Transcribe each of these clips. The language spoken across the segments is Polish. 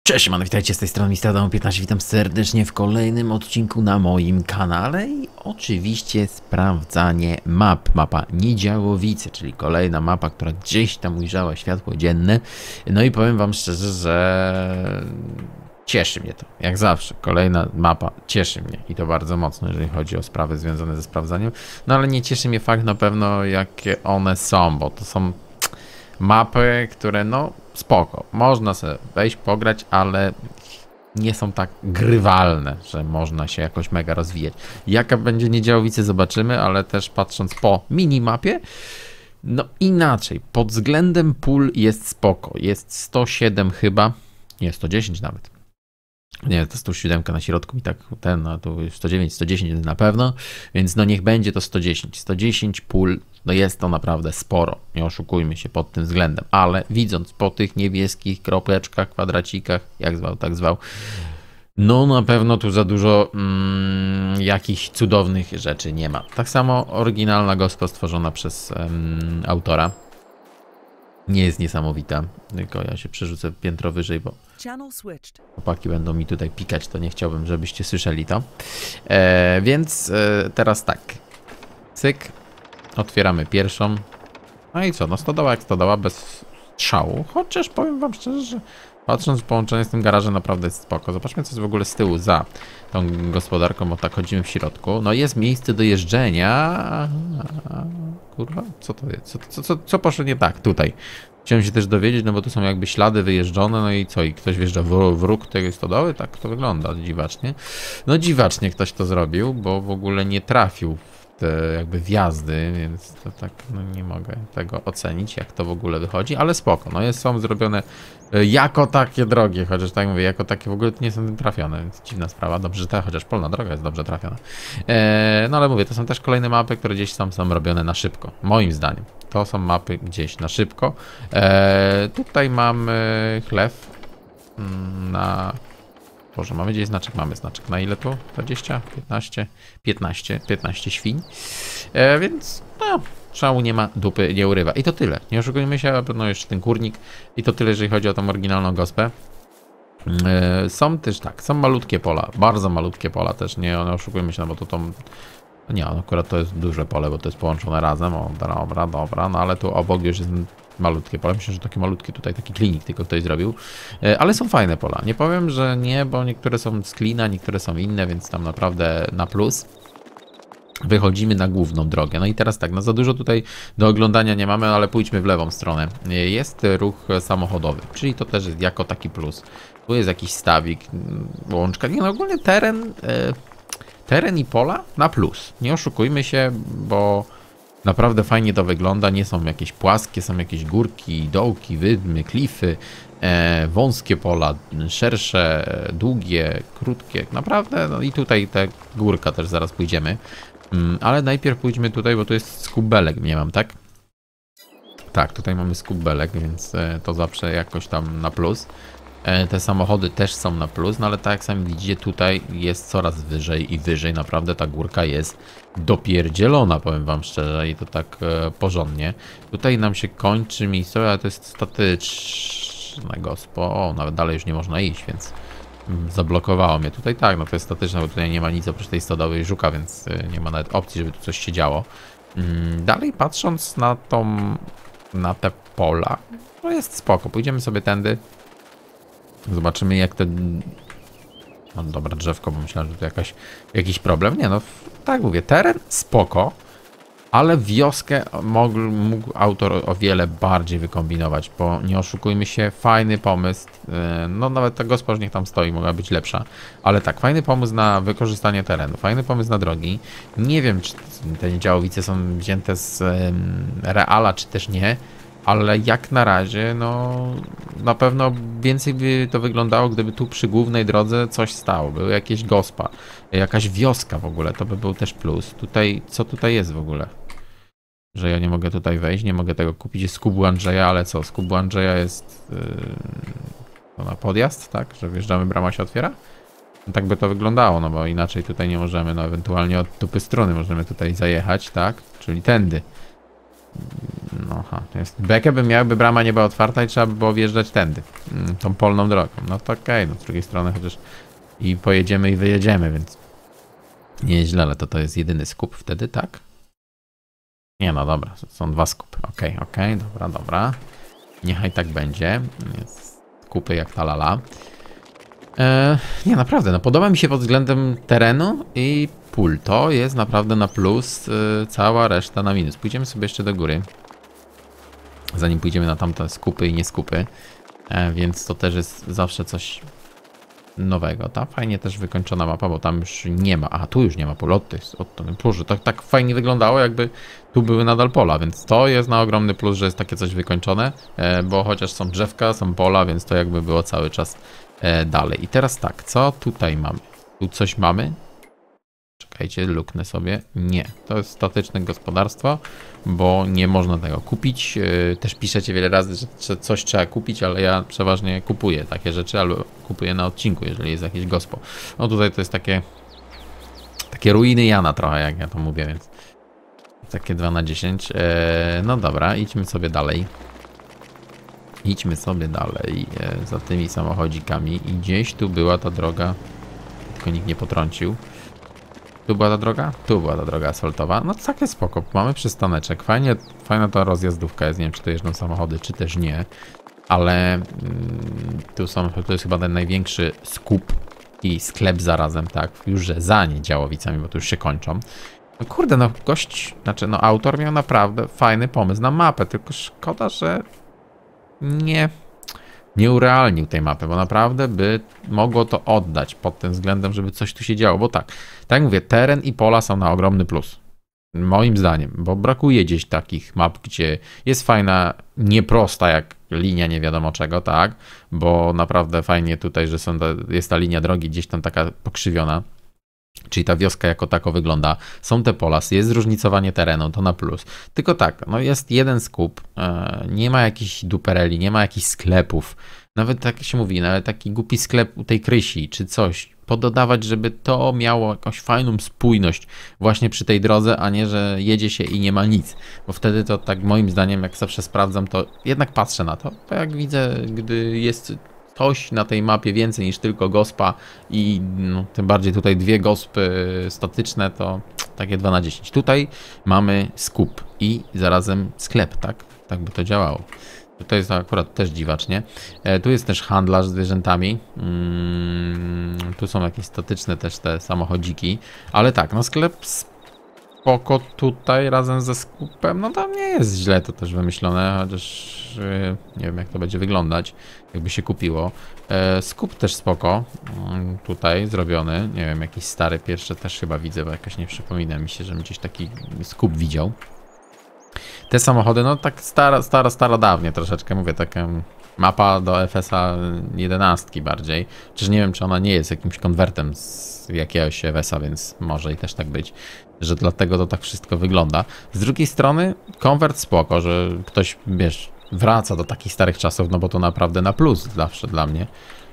Cześć, witajcie z tej strony Mister Adam 15. Witam serdecznie w kolejnym odcinku na moim kanale i oczywiście sprawdzanie map. Mapa Niedziałowice, czyli kolejna mapa, która gdzieś tam ujrzała światło dzienne. No i powiem wam szczerze, że cieszy mnie to. Jak zawsze, kolejna mapa cieszy mnie i to bardzo mocno, jeżeli chodzi o sprawy związane ze sprawdzaniem. No ale nie cieszy mnie fakt na pewno, jakie one są, bo to są mapy, które no spoko, można sobie wejść, pograć, ale nie są tak grywalne, że można się jakoś mega rozwijać. Jaka będzie Niedziałowice zobaczymy, ale też patrząc po minimapie, no inaczej, pod względem pól jest spoko, jest 107 chyba, nie 110 nawet. Nie, to 107 na środku i tak ten, no tu 109, 110 na pewno, więc no niech będzie to 110. 110 pól, no jest to naprawdę sporo, nie oszukujmy się pod tym względem, ale widząc po tych niebieskich kropeczkach, kwadracikach, jak zwał, tak zwał, no na pewno tu za dużo jakichś cudownych rzeczy nie ma. Tak samo oryginalna gospa stworzona przez autora nie jest niesamowita, tylko ja się przerzucę piętro wyżej, bo chłopaki będą mi tutaj pikać, to nie chciałbym, żebyście słyszeli to. Więc teraz tak, cyk, otwieramy pierwszą. No i co, no stodoła jak stodoła, bez strzału, chociaż powiem wam szczerze, że patrząc w połączenie z tym garażem naprawdę jest spoko. Zobaczmy, co jest w ogóle z tyłu za tą gospodarką, bo tak chodzimy w środku. No jest miejsce do jeżdżenia. Kurwa, co to jest? Co poszło nie tak tutaj? Chciałem się też dowiedzieć, no bo tu są jakby ślady wyjeżdżone, no i co? I ktoś wjeżdża w róg tej stodoły? Tak to wygląda dziwacznie. No dziwacznie ktoś to zrobił, bo w ogóle nie trafił w te jakby wjazdy, więc to tak, no nie mogę tego ocenić, jak to w ogóle wychodzi, ale spoko, no są zrobione jako takie drogie, chociaż tak mówię, jako takie w ogóle nie są trafione, więc dziwna sprawa, dobrze, że ta chociaż polna droga jest dobrze trafiona. No ale mówię, to są też kolejne mapy, które gdzieś tam są robione na szybko, moim zdaniem. To są mapy gdzieś na szybko. Tutaj mamy chlew na... Boże, mamy gdzieś znaczek? Mamy znaczek. Na ile tu? 20? 15? 15 świń. Więc no, szału nie ma, dupy nie urywa. I to tyle. Nie oszukujmy się, no jeszcze ten kurnik. I to tyle, jeżeli chodzi o tą oryginalną gospę. Są też tak, są malutkie pola. Bardzo malutkie pola też. Nie oszukujmy się, no bo to nie, akurat to jest duże pole, bo to jest połączone razem. O, dobra, no ale tu obok już jest malutkie pole. Myślę, że takie malutkie tutaj, taki klinik tylko ktoś zrobił. Ale są fajne pola. Nie powiem, że nie, bo niektóre są z klina, niektóre są inne, więc tam naprawdę na plus. Wychodzimy na główną drogę. No i teraz tak, no za dużo tutaj do oglądania nie mamy, ale pójdźmy w lewą stronę. Jest ruch samochodowy, czyli to też jest jako taki plus. Tu jest jakiś stawik, łączka. Nie, no ogólnie teren i pola na plus. Nie oszukujmy się, bo naprawdę fajnie to wygląda. Nie są jakieś płaskie, są jakieś górki, dołki, wydmy, klify, wąskie pola, szersze, długie, krótkie. Naprawdę, no i tutaj ta górka też zaraz pójdziemy. Ale najpierw pójdźmy tutaj, bo tu jest skubelek, nie mam, tak? Tak, tutaj mamy skubelek, więc to zawsze jakoś tam na plus. Te samochody też są na plus, no ale tak jak sami widzicie, tutaj jest coraz wyżej i wyżej. Naprawdę ta górka jest dopierdzielona, powiem wam szczerze, i to tak porządnie. Tutaj nam się kończy miejsce, ale to jest statyczne gospo. O, nawet dalej już nie można iść, więc zablokowało mnie. Tutaj tak, no to jest statyczne, bo tutaj nie ma nic oprócz tej stodoły i żuka, więc nie ma nawet opcji, żeby tu coś się działo. Dalej patrząc na te pola, no jest spoko. Pójdziemy sobie tędy. Zobaczymy, jak to... No dobra, drzewko, bo myślałem, że to jakiś problem. Nie no, tak mówię, teren spoko, ale wioskę mógł autor o wiele bardziej wykombinować, bo nie oszukujmy się, fajny pomysł. No nawet ta gospa, niech tam stoi, mogła być lepsza, ale tak, fajny pomysł na wykorzystanie terenu, fajny pomysł na drogi. Nie wiem, czy te Niedziałowice są wzięte z Reala, czy też nie. Ale jak na razie, no na pewno więcej by to wyglądało, gdyby tu przy głównej drodze coś stało. Były jakieś gospa, jakaś wioska w ogóle, to by był też plus. Tutaj, co tutaj jest w ogóle? Że ja nie mogę tutaj wejść, nie mogę tego kupić. Jest skubu Andrzeja, ale co? Skubu Andrzeja jest to na podjazd, tak? Że wjeżdżamy, brama się otwiera? No, tak by to wyglądało, no bo inaczej tutaj nie możemy, no ewentualnie od dupy strony możemy tutaj zajechać, tak? Czyli tędy. Aha, jest. Bekę by miałaby brama nie była otwarta i trzeba by było wjeżdżać tędy. Tą polną drogą. No to okej, no z drugiej strony chociaż i pojedziemy i wyjedziemy, więc nieźle, ale to jest jedyny skup wtedy, tak? Nie, no dobra, są 2 skupy. Okej, dobra. Niechaj tak będzie. Skupy jak ta lala. Nie, naprawdę, no podoba mi się pod względem terenu i pól. To jest naprawdę na plus, cała reszta na minus. Pójdziemy sobie jeszcze do góry, zanim pójdziemy na tamte skupy i nie skupy, więc to też jest zawsze coś nowego. Ta fajnie też wykończona mapa, bo tam już nie ma, a tu już nie ma pól, to jest Boże, tak fajnie wyglądało, jakby tu były nadal pola, więc to jest na ogromny plus, że jest takie coś wykończone, bo chociaż są drzewka, są pola, więc to jakby było cały czas dalej. I teraz tak, co tutaj mamy? Tu coś mamy? Czekajcie, luknę sobie. Nie, to jest statyczne gospodarstwo, bo nie można tego kupić. Też piszecie wiele razy, że coś trzeba kupić, ale ja przeważnie kupuję takie rzeczy, albo kupuję na odcinku, jeżeli jest jakieś gospo. No tutaj to jest takie ruiny Jana trochę, jak ja to mówię, więc takie 2 na 10. No dobra, idźmy sobie dalej. Za tymi samochodzikami i gdzieś tu była ta droga, tylko nikt nie potrącił. Tu była ta droga? Tu była ta droga asfaltowa. No takie spoko, mamy przystaneczek. Fajna ta rozjazdówka jest, nie wiem czy tu jeżdżą samochody, czy też nie. Ale tu jest chyba ten największy skup i sklep zarazem, tak? Już że za Niedziałowicami, bo tu już się kończą. No kurde, no autor miał naprawdę fajny pomysł na mapę, tylko szkoda, że nie urealnił tej mapy, bo naprawdę by mogło to oddać pod tym względem, żeby coś tu się działo, bo tak jak mówię, teren i pola są na ogromny plus, moim zdaniem, bo brakuje gdzieś takich map, gdzie jest fajna, nieprosta jak linia nie wiadomo czego, tak, bo naprawdę fajnie tutaj, że jest ta linia drogi gdzieś tam taka pokrzywiona, czyli ta wioska jako tako wygląda, są te pola, jest zróżnicowanie terenu, to na plus. Tylko tak, no jest jeden skup, nie ma jakichś dupereli, nie ma jakichś sklepów, nawet tak się mówi, nawet taki głupi sklep u tej Krysi, czy coś, pododawać, żeby to miało jakąś fajną spójność właśnie przy tej drodze, a nie, że jedzie się i nie ma nic, bo wtedy to tak moim zdaniem, jak zawsze sprawdzam, to jednak patrzę na to, bo jak widzę, gdy jest coś na tej mapie więcej niż tylko gospa i no, tym bardziej tutaj 2 gospy statyczne, to takie 2 na 10. Tutaj mamy skup i zarazem sklep, tak? Tak by to działało. Tutaj jest akurat też dziwacznie. Tu jest też handlarz z zwierzętami. Tu są jakieś statyczne też te samochodziki. Ale tak, no sklep spoko tutaj razem ze skupem. No tam nie jest źle to też wymyślone, chociaż nie wiem jak to będzie wyglądać, jakby się kupiło. Skup też spoko. Tutaj zrobiony. Nie wiem, jakiś stary pierwszy też chyba widzę, bo jakoś nie przypomina mi się, żebym gdzieś taki skup widział. Te samochody, no tak starodawnie troszeczkę, mówię, taka mapa do FS-a 11 bardziej. Chociaż nie wiem, czy ona nie jest jakimś konwertem z jakiegoś FS-a, więc może i też tak być, że dlatego to tak wszystko wygląda. Z drugiej strony konwert spoko, że ktoś, wiesz, wraca do takich starych czasów, no bo to naprawdę na plus zawsze dla mnie.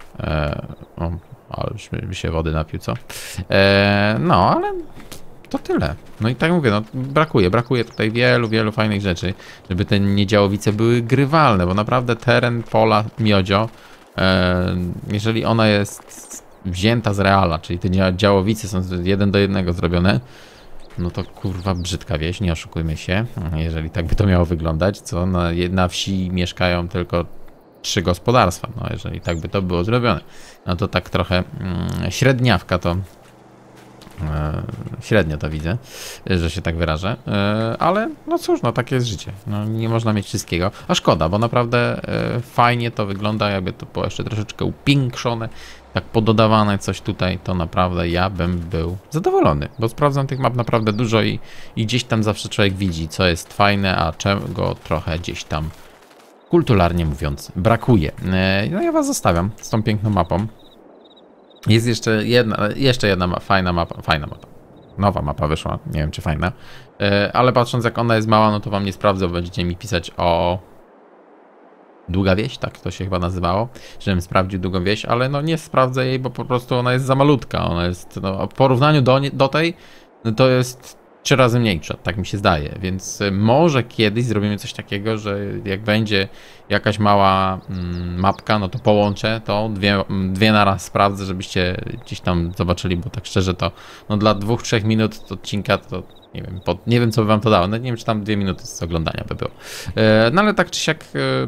Ale już by się wody napił, co? No, ale to tyle. No i tak mówię, no brakuje tutaj wielu fajnych rzeczy, żeby te Niedziałowice były grywalne, bo naprawdę teren pola Miodzio, jeżeli ona jest wzięta z reala, czyli te Działowice są 1 do 1 zrobione, no to kurwa brzydka wieś, nie oszukujmy się, jeżeli tak by to miało wyglądać, co na wsi mieszkają tylko 3 gospodarstwa, no jeżeli tak by to było zrobione, no to tak trochę średniawka to średnio to widzę, że się tak wyrażę, ale no cóż, no takie jest życie, no nie można mieć wszystkiego, a szkoda, bo naprawdę fajnie to wygląda, jakby to było jeszcze troszeczkę upiększone, tak pododawane coś tutaj, to naprawdę ja bym był zadowolony, bo sprawdzam tych map naprawdę dużo i gdzieś tam zawsze człowiek widzi, co jest fajne, a czego trochę gdzieś tam kulturalnie mówiąc brakuje. No ja was zostawiam z tą piękną mapą. Jest jeszcze jedna fajna mapa. Nowa mapa wyszła, nie wiem czy fajna. Ale patrząc jak ona jest mała, no to wam nie sprawdzę, bo będziecie mi pisać o Długa Wieś, tak to się chyba nazywało, żebym sprawdził Długą Wieś, ale no nie sprawdzę jej, bo po prostu ona jest za malutka. Ona jest, no, w porównaniu do tej, no to jest 3 razy mniejsza, tak mi się zdaje, więc może kiedyś zrobimy coś takiego, że jak będzie jakaś mała mapka, no to połączę to, dwie na raz sprawdzę, żebyście gdzieś tam zobaczyli, bo tak szczerze to no dla 2-3 minut odcinka to nie wiem co by wam to dało, no nie wiem czy tam 2 minuty z oglądania by było. No ale tak czy siak,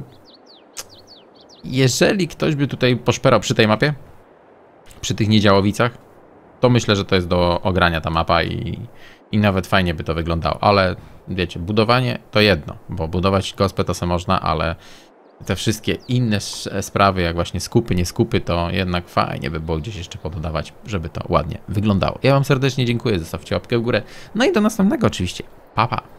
jeżeli ktoś by tutaj poszperał przy tej mapie, przy tych niedziałowicach, to myślę, że to jest do ogrania ta mapa i nawet fajnie by to wyglądało, ale wiecie, budowanie to jedno, bo budować gospę to se można, ale te wszystkie inne sprawy, jak właśnie skupy, nie skupy, to jednak fajnie by było gdzieś jeszcze pododawać, żeby to ładnie wyglądało. Ja wam serdecznie dziękuję, zostawcie łapkę w górę, no i do następnego oczywiście. Pa, pa!